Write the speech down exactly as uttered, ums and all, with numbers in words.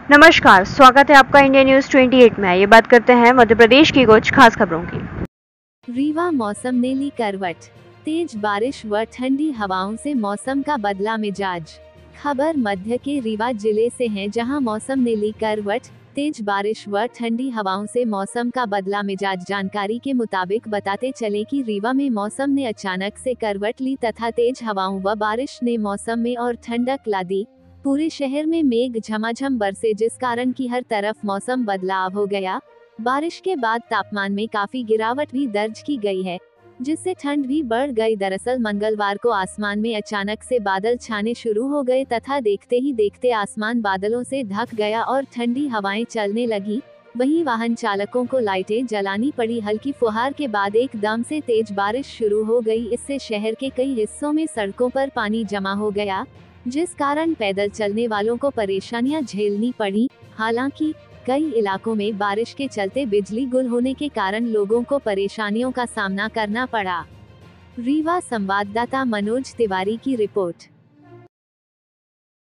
नमस्कार, स्वागत है आपका इंडिया न्यूज अट्ठाईस में। ये बात करते हैं मध्य प्रदेश की कुछ खास खबरों की। रीवा मौसम ने ली करवट, तेज बारिश व ठंडी हवाओं से मौसम का बदला मिजाज। खबर मध्य के रीवा जिले से है, जहां मौसम ने ली करवट, तेज बारिश व ठंडी हवाओं से मौसम का बदला मिजाज। जानकारी के मुताबिक बताते चले कि रीवा में मौसम ने अचानक से करवट ली तथा तेज हवाओं व बारिश ने मौसम में और ठंडक ला दी। पूरे शहर में मेघ झमाझम बरसे, जिस कारण की हर तरफ मौसम बदलाव हो गया। बारिश के बाद तापमान में काफी गिरावट भी दर्ज की गई है, जिससे ठंड भी बढ़ गई। दरअसल मंगलवार को आसमान में अचानक से बादल छाने शुरू हो गए तथा देखते ही देखते आसमान बादलों से ढक गया और ठंडी हवाएं चलने लगी। वहीं वाहन चालकों को लाइटें जलानी पड़ी। हल्की फुहार के बाद एकदम से तेज बारिश शुरू हो गई। इससे शहर के कई हिस्सों में सड़कों पर पानी जमा हो गया, जिस कारण पैदल चलने वालों को परेशानियां झेलनी पड़ी। हालांकि कई इलाकों में बारिश के चलते बिजली गुल होने के कारण लोगों को परेशानियों का सामना करना पड़ा। रीवा संवाददाता मनोज तिवारी की रिपोर्ट।